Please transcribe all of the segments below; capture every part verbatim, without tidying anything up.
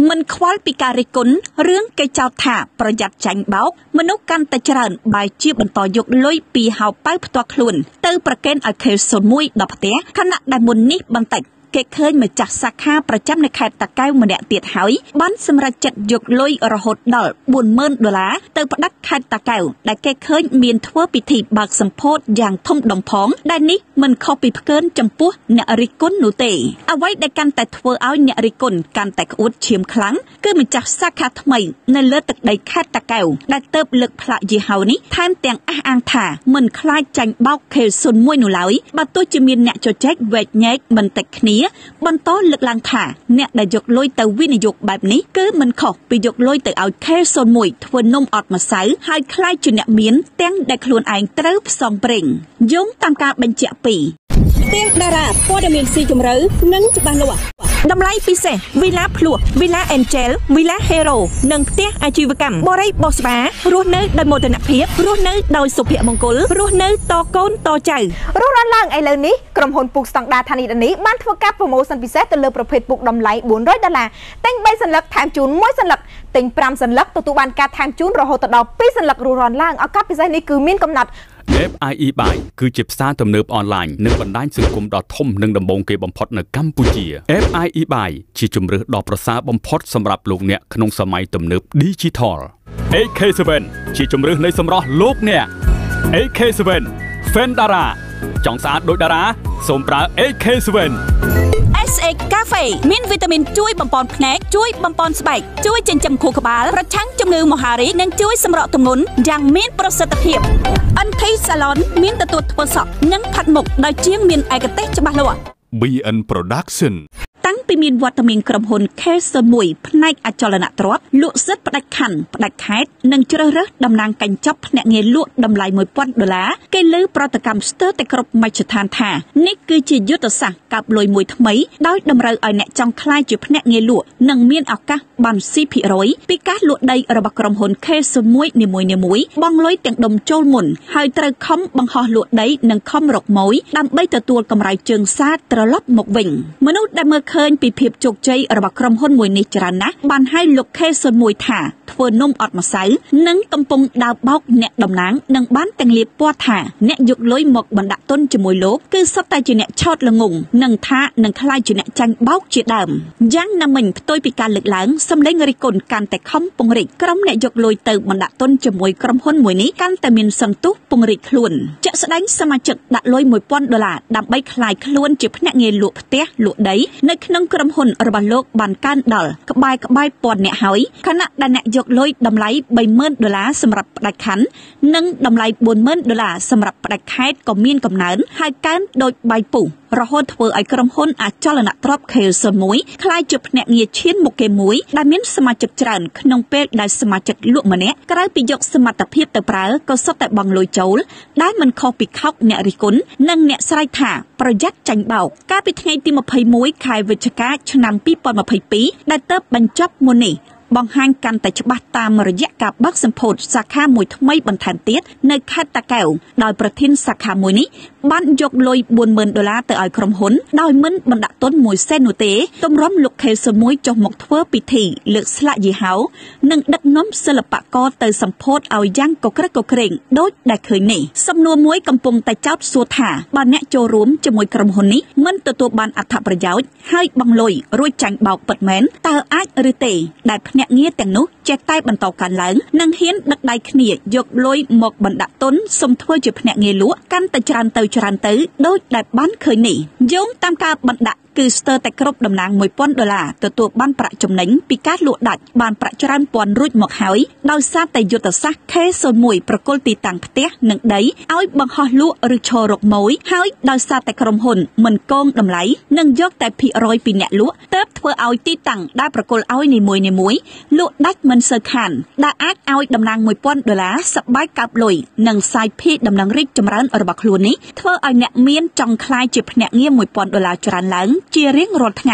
មិនខ្វល់ពីការរិះគន់រឿងគេចោទថាប្រយ័ត្នចាញ់បោកមនុស្សកាន់តែច្រើនបែរជាបន្តយកលុយពីហោប៉ៅផ្ទាល់ខ្លួនទៅប្រគេនឲ្យខេលសូនមួយដល់ផ្ទះខណៈដែលមុននេះបន្តិចគេឃើញម្ចាស់សាខាប្រចាំនៅខេត្តតាកែវម្នាក់ទៀតហើយបានសម្រេចចិត្តយកលុយរហូតដល់ បួនម៉ឺនដុល្លារទៅផ្ដាច់ខេត្តតាកែវដែលគេឃើញមានធ្វើពិធីបើកសម្ពោធយ៉ាងធំដុំផងដែលនេះមិនខុសពីផ្កើនចំពោះអ្នករិះគន់នោះទេអ្វីដែលកាន់តែធ្វើឲ្យអ្នករិះគន់កាន់តែក្អួតឈាមខ្លាំងគឺម្ចាស់សាខាថ្មីនៅលើទឹកដីខេត្តតាកែវដែលទៅលើកផ្លាកយីហោនេះថែមទាំងអះអាងថាមិនខ្លាចចាញ់បោកខេលសុនមួយនោះឡើយបើទោះជាមានអ្នកជជែកវែកញែកបន្តិចគ្នាបន្តលើកឡើងថាអ្នកដែលយកលុយទៅវិនិយោគបែបនេះគឺមិនខុសពីយកលុយទៅឲ្យខេលសុនមួយធ្វើនំអត់ម្សៅហើយខ្លាចជាអ្នកមានទាំងដែលខ្លួនឯងត្រូវផ្សំប្រេងយោងតាមការបញ្ជាក់ពីផ្ទះតារាព័ត៌មានស៊ីជម្រៅនិងច្បាស់លាស់តម្លៃពិសេសវីឡាភ្លោះវីឡាអេនជែលវីឡាហេរ៉ូនិងផ្ទះអាជីវកម្មបរិយបោះស្បារស់នៅដោយមោទនភាពរស់នៅដោយសុភមង្គលរស់នៅតកូនតចៅរស់រានឡើងឥឡូវនេះក្រុមហ៊ុនពូកស្តង់ដារធនីដានីបានធ្វើការប្រូម៉ូសិនពិសេសទៅលើប្រភេទពូកតម្លៃ បួនរយដុល្លារទិញបីសន្លឹកថែមជូនមួយសន្លឹកទិញប្រាំសន្លឹកទទួលបានការថែមជូនរហូតដល់ពីរសន្លឹករស់រានឡើងឱកាសពិសេសនេះគឺមានកំណត់เอฟ ไอ อี Buy គឺជាផ្សារទំនើបអនឡាញនិងបណ្ដាញសង្គមដ៏ធំនិងដំបូងគេបំផុតនៅកម្ពុជា เอฟ ไอ อี Buy ជាជម្រើសដ៏ប្រសើរបំផុតសម្រាប់លោកអ្នកក្នុងសម័យទំនើប Digital เอ เค เซเว่น ជាជម្រើសនៃសម្រស់លោកអ្នក เอ เค เซเว่น Fan Dara ចង់ស្អាតដូចតារាសូមប្រើ เอ เค เซเว่นเอส เอ็กซ์ Cafe មានវីតាមីនជួយបំពន់ភ្នែកជួយបំពន់ស្បែកជួយចិញ្ចឹមខួរក្បាលប្រឆាំងជំងឺមហារីកនិងជួយសម្រកទម្ងន់យ៉ាងមានប្រសិទ្ធភាព អិន ធី Salon មានទទួលធ្វើសក់និងផាត់មុខដោយជាងមានឯកទេសច្បាស់លាស់ប៊ី អិន Production តាំងពីមានវត្តមានក្រុមហ៊ុន ខេលសុនមួយ ផ្នែកអចលនទ្រព្យលក់សិទ្ធិផ្ដាច់ខណ្ឌផ្ដាច់ខេត្តនិងជ្រើសរើសតំណាងកញ្ចប់ភ្នាក់ងារលក់តម្លៃ មួយពាន់ដុល្លារគេលើប្រតិកម្មស្ទើរតែគ្រប់មជ្ឈដ្ឋានថានេះគឺជាយុទ្ធសាស្ត្រកាប់លុយមួយថ្មីដោយតម្រូវឲ្យអ្នកចង់ក្លាយជាភ្នាក់ងារលក់និងមានឱកាសបានស៊ីភាគរយពីការលក់ដីរបស់ក្រុមហ៊ុន ខេលសុនមួយ នីមួយៗបង់លុយទាំងដុំចូលមុនហើយត្រូវខំបង្ហោះលក់ដីនិងខំរកម៉ួយដើម្បីទទួលកម្រៃជើងសារត្រឡប់មកវិញមនុស្សដែលមើលឃើញពីភាពជោគជ័យរបស់ក្រុមហ៊ុនមួយនេះច្រើនណាស់បានឲ្យលោកខេលសុនមួយថាធ្វើនំអត់ម្សៅនិងកំពុងដើរបោកអ្នកតំណាងនិងបានទាំងលាបពណ៌ថាអ្នកយកលុយមកបណ្ដាក់ទុនជាមួយលោកគឺសុទ្ធតែជាអ្នកឆោតល្ងងនិងថានឹងខ្លាចជាអ្នកចាញ់បោកជាដើមយ៉ាងណាមិញផ្ទុយពីការលើកឡើងសម្លេងរិះគន់កាន់តែខំពង្រីកក្រុមអ្នកយកលុយទៅបណ្ដាក់ទុនជាមួយក្រុមហ៊ុនមួយនេះកាន់តែមានសន្ទុះពង្រីកខ្លួនជាក់ស្ដែងសមាជិកដាក់លុយ មួយពាន់ដុល្លារដើម្បីក្លាយខ្លួនជាភ្នាក់ងារលក់ផ្ទះលក់ដីនៅក្នុងក្រុមហ៊ុនរបស់លោកបានកើនដល់ក្បែរក្បែរពាន់អ្នកហើយខណៈដែលអ្នកយកលុយតម្លៃ បីម៉ឺនដុល្លារសម្រាប់ផ្ដាច់ខណ្ឌនិងតម្លៃ បួនម៉ឺនដុល្លារសម្រាប់ផ្ដាច់ខេត្តក៏មានកំណើនហើយកើនដូចបាយពុះរហូតធ្វើឲ្យក្រុមហ៊ុនអចលនទ្រព្យ ខេលសុនមួយ ក្លាយជាភ្នាក់ងារឈានមុខគេមួយដែលមានសមាជិកច្រើនក្នុងពេលដែលសមាជិកលក់ម្នាក់ក្រៅពីយកសមត្ថភាពទៅប្រើក៏សុទ្ធតែបង់លុយចូលដែលមិនខុសពីខោកអ្នករិះគន់និងអ្នកស្រែកថាប្រយ័ត្នចាញ់បោកកាលពីថ្ងៃទី ម្ភៃមួយ ខែវិច្ឆិកា ឆ្នាំ ពីរពាន់ម្ភៃពីរ ដែលទើបបញ្ចប់មុននេះបង្ហាញកាន់តែច្បាស់តាមរយៈការបើកសម្ពោធសាខាមួយថ្មីបន្ថែមទៀតនៅខេត្តតាកែវដោយប្រធានសាខាមួយនេះបានយកលុយ បួនម៉ឺនដុល្លារទៅឲ្យក្រុមហ៊ុនដោយមិនបណ្ដាក់ទុនមួយសេននោះទេទម្រាំលោកខេលសុនមួយចុះមកធ្វើពិធីលើកស្លាកយីហោនិងដឹកនាំសិល្បករទៅសម្ពោធឲ្យយ៉ាងកក្រឹកកក្រែងដូចដែលឃើញនេះសំណួរមួយកំពុងតែចោទសួរថាបើអ្នកចូលរួមជាមួយក្រុមហ៊ុននេះមិនទទួលបានអត្ថប្រយោជន៍ហើយបង់លុយរួចចាញ់បោកពិតមែនតើអាចឬទេដែលភ្នាក់ងារទាំងនោះចេះតែបន្តកើនឡើងនិងហ៊ានដឹកដៃគ្នាយកលុយមកបណ្ដាក់ទុនសុំធ្វើជាភ្នាក់ងារលក់កាន់តែច្រើនទៅច្រើនទៅដូចដែលបានឃើញនេះយោងតាមការបណ្ដាក់គឺស្ទើរតែគ្រប់តំណាង មួយពាន់ដុល្លារទទួលបានប្រាក់ចំណេញពីការលក់ដាច់បានប្រាក់ច្រើនពាន់រួចមកហើយដោយសារតែយុទ្ធសាស្ត្រ ខេលសុនមួយ ប្រគល់ទីតាំងផ្ទះនិងដីឲ្យបង្ហោះលក់ឬឈររកម៉ួយហើយដោយសារតែក្រុមហ៊ុនមិនកងតម្លៃនិងយកតែភាគរយពីអ្នកលក់ទើបធ្វើឲ្យទីតាំងដែលប្រគល់ឲ្យនីមួយៗលក់ដាច់មិនសូវខានដែលអាចឲ្យតំណាង មួយពាន់ដុល្លារសប្បាយកាប់លុយនិងសាយភាយដំណឹងរីកចម្រើនរបស់ខ្លួននេះធ្វើឲ្យអ្នកមានចង់ខ្លាយជាភ្នាក់ងារ មួយពាន់ដុល្លារច្រើនឡើងជារៀងរាល់ថ្ងៃ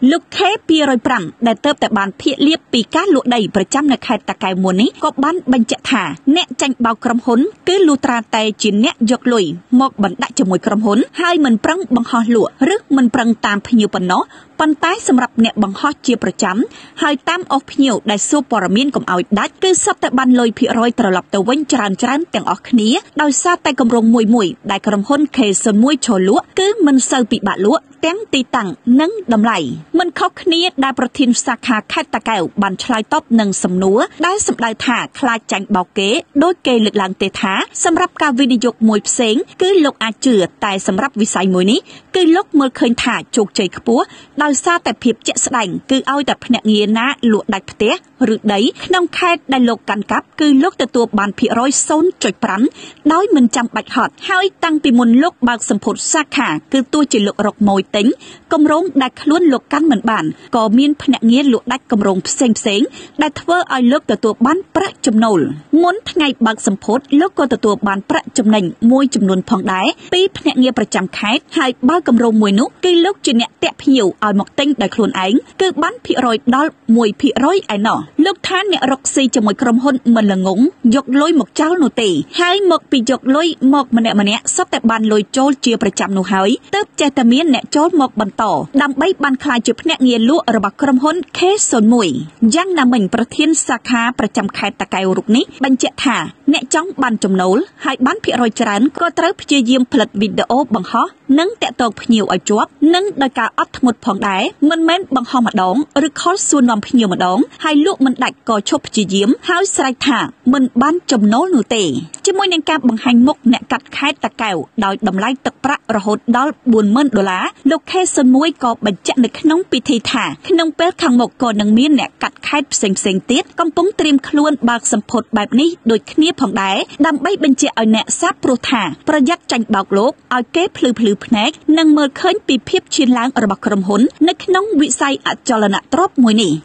លោកខេពីរយប្រាំដែលទៅតែបានភាកលៀបពីការលក់ដីប្រចាំនៅខេត្តតាកែវមួយនេះក៏បានបញ្ជាក់ថាអ្នកចាញ់បោកក្រុមហ៊ុនគឺលូត្រាតែជាអ្នកយកលុយមកបណ្ដាក់ជាមួយក្រុមហ៊ុនហើយមិនប្រឹងបង្ហោះលក់ឬមិនប្រឹងតាមភ្ញៀវប៉ុណ្ណោះប៉ុន្តែសម្រាប់អ្នកបង្ហោះជាប្រចាំហើយតាមអស់ភ្ញៀវដែលសួរព័ត៌មានកុំឲ្យដាច់គឺសុទ្ធតែបានលុយភាគរយត្រឡប់ទៅវិញច្រើនច្រើនទាំងអស់គ្នាដោយសារតែគម្រោងមួយមួយដែលក្រុមហ៊ុន ខេ សុន មួយចូលលក់គឺមិនសូវពិបាកលក់ទាំងទីតាំងនិងតម្លៃមិនខុសគ្នាដែលប្រធានសាខាខេត្តតាកែវបានឆ្លើយតបនឹងសំណួរដែលសម្ដៅថាខ្លាចចាញ់បោកគេដោយគេលើកឡើងទេថាសម្រាប់ការវិនិយោគមួយផ្សេងគឺលោកអាចជឿតែសម្រាប់វិស័យមួយនេះគឺលោកមើលឃើញថាជោគជ័យខ្ពស់ដោយសារតែភាពជាក់ស្ដែងគឺឲ្យតែភ្នាក់ងារណាលក់ដាច់ផ្ទះឬដីក្នុងខេត្តដែលលោកកាន់កាប់គឺលោកទទួលបានភាគរយ ศูนย์จุดห้า ដោយមិនចាំបាច់ហត់ហើយតាំងពីមុនលោកបើកសម្ពុតសាខាគឺទោះជាលោករកម៉ួយទិញគម្រោងដែលខ្លួនលោកកាន់មិនបានក៏មានភ្នាក់ងារលក់ដាច់គម្រោងផ្សេងផ្សេងដែលធ្វើឲ្យលោកទទួលបានប្រាក់ចំណូលមុនថ្ងៃបើកសម្ពុតលោកក៏ទទួលបានប្រាក់ចំណេញមួយចំនួនផងដែរពីភ្នាក់ងារប្រចាំខេត្តហើយបើកគម្រោងមួយនោះគឺលោកជាអ្នកតាក់ភ្ញៀវឲ្យមកទិញដោយខ្លួនឯងគឺបានភាគរយដល់ មួយភាគរយ ឯណោះលោកថាអ្នករកស៊ីជាមួយក្រុមហ៊ុនមិនល្ងងយកលុយមកចោលនោះទេហើយមកពីយកលុយមកម្នាក់ម្នាក់សុទ្ធតែបានលុយចូលជាប្រចាំនោះហើយទើបចេះតែមានអ្នកចូលមកបន្តដើម្បីបានខ្លាចជាភ្នាក់ងារលក់របស់ក្រុមហ៊ុន ខេ សុន មួយយ៉ាងណាមិញប្រធានសាខាប្រចាំខេត្តតាកែវរូបនេះបញ្ជាក់ថាអ្នកចង់បានចំណូលហើយបានភាគរយច្រើនក៏ត្រូវព្យាយាមផលិតវីដេអូបង្ហោះនិងតាក់ទងភ្ញៀវឲ្យជាប់និងដោយការអត់ធ្មត់ផងដែរមិនមែនបង្ហោះម្ដងឬខលសួរនាំភ្ញៀវម្ដងហើយលក់មិនដាច់ក៏ឈប់ព្យាយាមហើយស្រែកថាមិនបានចំណូលនោះទេជាមួយនឹងការបង្ហាញមុខអ្នកកាត់ខេត្តតាកែវដោយតម្លៃទឹកប្រាក់រហូតដល់ បួនម៉ឺន ដុល្លារលោក ខេ សុន មួយក៏បញ្ជាក់នៅក្នុងពិធីថាក្នុងពេលខាងមុខក៏នឹងមានអ្នកកាត់ខេត្តផ្សេងផ្សេងទៀតកំពុងត្រៀមខ្លួនបើកសម្ពុតបែបនេះដូចគ្នាផងដែរដើម្បីបញ្ជាក់ឲ្យអ្នកសាបព្រោះថាប្រយ័ត្នចាញ់បោកលោកឲ្យគេភ្លឺភ្លឺភ្នែកនិងមើលឃើញពីភាពឈានឡើងរបស់ក្រុមហ៊ុននៅក្នុងវិស័យអចលនទ្រព្យមួយនេះ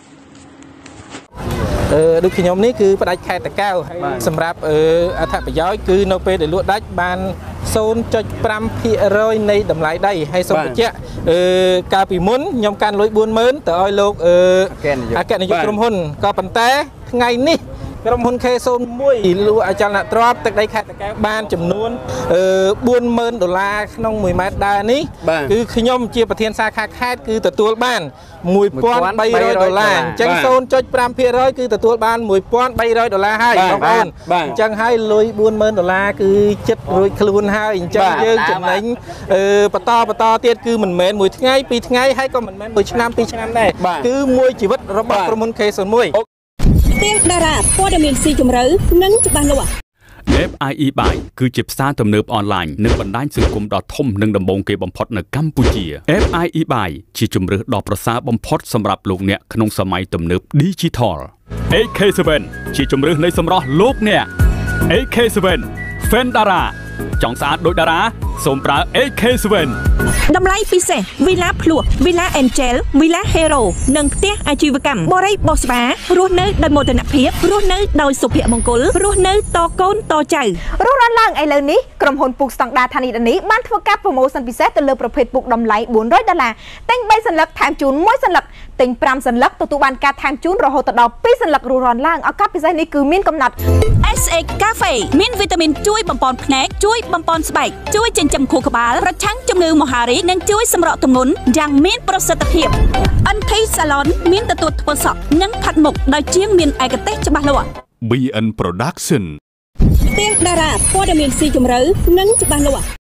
អឺដូចខ្ញុំនេះគឺផ្ដាច់ខេត្តតាកែវហើយសម្រាប់អឺអត្ថប្រយោជន៍គឺនៅពេលដែលលក់ដាច់បាន ศูนย์จุดห้า ភាគរយ នៃតម្លៃដីហើយសូមបញ្ជាក់អឺកាលពីមុនខ្ញុំកាន់លុយ បួនម៉ឺន ទៅឲ្យលោកអឺអគ្គនាយកក្រុមហ៊ុនក៏ប៉ុន្តែថ្ងៃនេះក្រុមហ៊ុន ខេ សុន មួយលក់អចលនទ្រព្យទឹកដីខេត្តតាកែវបានចំនួនអឺ បួនម៉ឺន ដុល្លារក្នុងមួយម៉ែត្រដើរនេះគឺខ្ញុំជាប្រធានសាខាខេត្តគឺទទួលបាន មួយពាន់បីរយ ដុល្លារអញ្ចឹង ศูนย์จุดห้า ភាគរយ គឺទទួលបាន មួយពាន់បីរយ ដុល្លារហើយបងប្អូនអញ្ចឹងហើយលុយ បួនម៉ឺន ដុល្លារគឺចិត្តរួចខ្លួនហើយអញ្ចឹងយើងចំណេញអឺបន្តបន្តទៀតគឺមិនមែនមួយថ្ងៃពីរថ្ងៃហើយក៏មិនមែនមួយឆ្នាំពីរឆ្នាំដែរគឺមួយជីវិតរបស់ក្រុមហ៊ុន ខេ សុន មួយផ្ទាំងតារាព័ត៌មានស៊ីជម្រៅនិងច្បាស់លាស់เอฟ ไอ อี Buy គឺជាផ្សារទំនើបអនឡាញនិងបណ្ដាញសង្គមដ៏ធំនិងដំបូងគេបំផុតនៅកម្ពុជា เอฟ ไอ อี Buy ជាជម្រើសដ៏ប្រសើរបំផុតសម្រាប់លោកអ្នកក្នុងសម័យទំនើប Digital เอ เค เซเว่น ជាជម្រើសនៃសម្រស់លោកអ្នក เอ เค เซเว่น Fan Dara ចង់ស្អាតដូចតារាសូមប្រើ เอ เค เซเว่นតម្លៃពិសេស Villa Plus Villa Angel Villa Hero និងផ្ទះអាជីវកម្មបរិយាបស្បារស់នៅដោយមោទនភាពរស់នៅដោយសុភមង្គលរស់នៅតកូនតចៅរស់រានឡើងឥឡូវនេះក្រុមហ៊ុនពូកស្តង់ដារធនីតនីបានធ្វើការប្រម៉ូសិនពិសេសទៅលើប្រភេទពូកតម្លៃ បួនរយ ដុល្លារទិញ បី សន្លឹកថែមជូន មួយ សន្លឹកទិញ 5 សន្លឹកទទួលបានការថែមជូនរហូតដល់ ពីរ សន្លឹករស់រានឡើងឱកាសពិសេសនេះគឺមានកំណត់เอส เอ็กซ์ Cafe មានវីតាមីនជួយបំប៉នភ្នែកជួយបំប៉នស្បែកជួយចិញ្ចឹមខួរក្បាលប្រឆាំងជំងឺមហារីកនិងជួយសម្រកទម្ងន់យ៉ាងមានប្រសិទ្ធភាព អិន ធី Salon មានទទួលធ្វើសក់និងផាត់មុខដោយជាងមានឯកទេសច្បាស់លាស់ប៊ី អិន Production ផ្ទាំងតារាព័ត៌មានស៊ីជម្រៅនិងច្បាស់លាស់